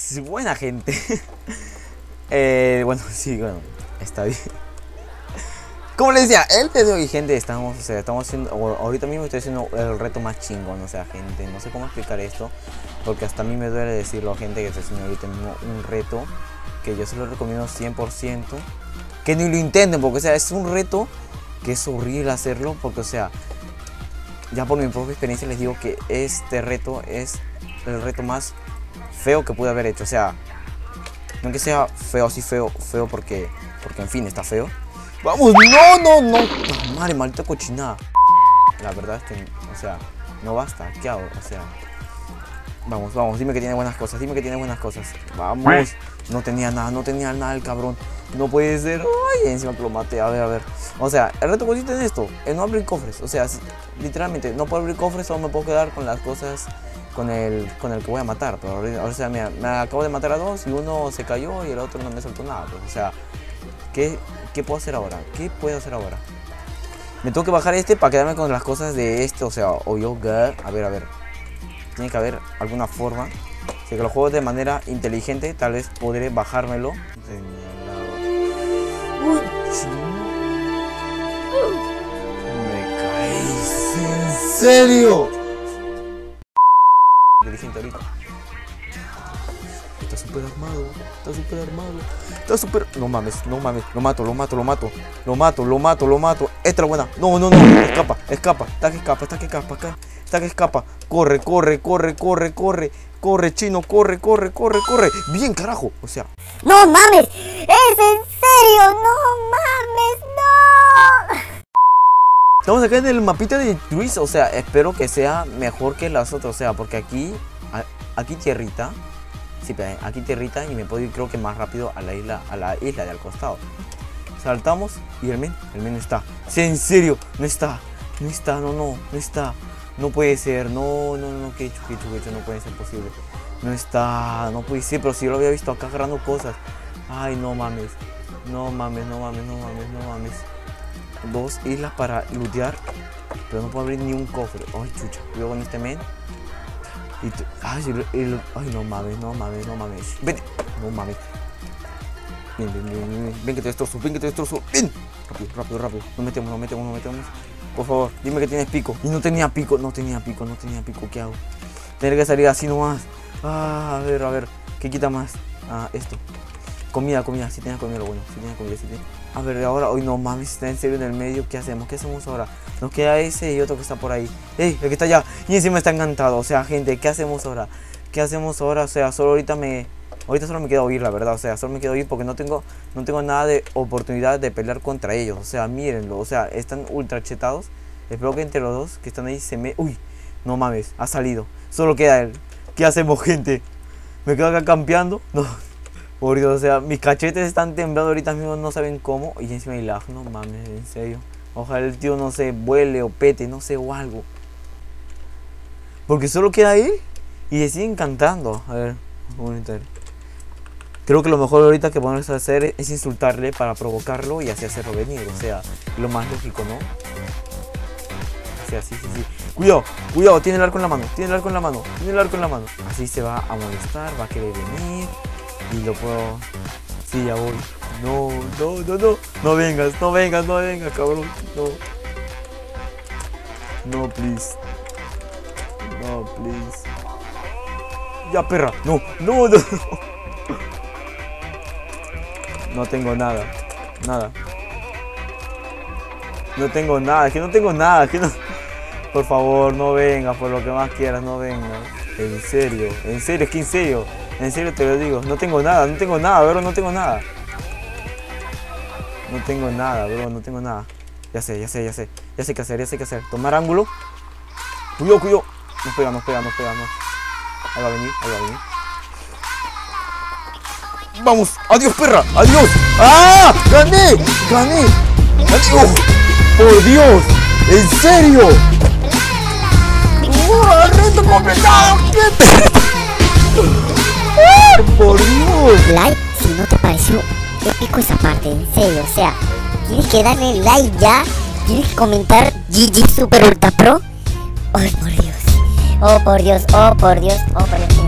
Buena gente. Bueno, sí, bueno, está bien. Como les decía, el día de hoy, gente, estamos haciendo, ahorita mismo estoy haciendo el reto más chingón, o sea, gente, no sé cómo explicar esto, porque hasta a mí me duele decirlo, gente, que estoy haciendo ahorita mismo un reto, que yo se lo recomiendo 100%, que ni lo intenten, porque, o sea, es un reto que es horrible hacerlo, porque, o sea, ya por mi propia experiencia les digo que este reto es el reto más feo que pude haber hecho, o sea, no que sea feo, así feo, porque en fin, está feo. Vamos, no, madre, maldita cochinada. La verdad es que, o sea, no basta, ¿qué hago? O sea, vamos, dime que tiene buenas cosas, Vamos, no tenía nada el cabrón. No puede ser, ay, encima que lo maté, a ver. O sea, el reto consiste en esto, en no abrir cofres. O sea, literalmente, no puedo abrir cofres, solo me puedo quedar con las cosas, con el que voy a matar. Pero, o sea, me acabo de matar a dos y uno se cayó y el otro no me soltó nada. Pues, o sea, ¿Qué puedo hacer ahora? Me tengo que bajar este para quedarme con las cosas de este, o sea, o yo, a ver. Tiene que haber alguna forma. Si que lo juego de manera inteligente, tal vez podré bajármelo. Me caís, ¿en serio? Inteligente ahorita. Está súper armado. No mames. Lo mato. Esta es buena. No. Escapa. Está que escapa. Corre. Corre, chino, corre. Bien, carajo. O sea. No mames. ¿Es en serio? No mames, no. Estamos acá en el mapita de Twitch. O sea, espero que sea mejor que las otras. O sea, porque aquí tierrita. Sí, aquí tierrita y me puedo ir, creo que más rápido a la isla de al costado. Saltamos y el men está. Sí, en serio, no está. No puede ser, no, que he hecho, no puede ser posible. No puede ser, pero si yo lo había visto acá agarrando cosas. Ay, no mames. Dos islas para lootear, pero no puedo abrir ni un cofre. Ay, chucha, cuidado con este men. Ay, no mames. Vete. No mames. Ven que te destrozo. Ven. Rápido. Nos metemos. Por favor, dime que tienes pico. Y no tenía pico. ¿Qué hago? Tener que salir así nomás. A ver. ¿Qué quita más? Esto. Comida. Si tenía comida, lo bueno. A ver, ahora, hoy no mames, está en serio en el medio. ¿Qué hacemos ahora? Nos queda ese y otro que está por ahí. ¡Ey! El que está allá. Y encima está encantado. O sea, gente, ¿qué hacemos ahora? O sea, solo ahorita solo me queda huir, la verdad. O sea, solo me queda huir porque no tengo nada de oportunidad de pelear contra ellos. O sea, mírenlo. O sea, están ultra chetados. Espero que entre los dos que están ahí Uy, no mames, ha salido. Solo queda él. ¿Qué hacemos, gente? ¿Me quedo acá campeando? No. Por Dios, o sea, mis cachetes están temblando ahorita mismo, no saben cómo. Y encima hay lag, no mames, en serio. Ojalá el tío, no sé, vuele o pete, no sé, o algo. Porque solo queda él y se siguen cantando. A ver, vamos a intentar. Creo que lo mejor ahorita que podemos hacer es insultarle para provocarlo y así hacerlo venir. O sea, lo más lógico, ¿no? O sea, sí. Cuidado, tiene el arco en la mano. Así se va a molestar, va a querer venir. Y lo puedo... Sí, ya voy. No vengas, cabrón. No, please. Ya, perra. No. No tengo nada. Es que no tengo nada. Por favor, no vengas, por lo que más quieras, no vengas. En serio, es que en serio. En serio te lo digo, no tengo nada, bro, no tengo nada. Ya sé qué hacer. Tomar ángulo. Cuidado. No pega, no. Ahí va a venir. Vamos, adiós, perra, adiós. ¡Ah! ¡Gané! ¡Adiós! ¡Por Dios! ¿En serio? ¡Reto completado! ¡Por Dios! Like si no te pareció épico esa parte, en serio, o sea, tienes que darle like ya, tienes que comentar GG Super Ultra Pro. Oh por Dios.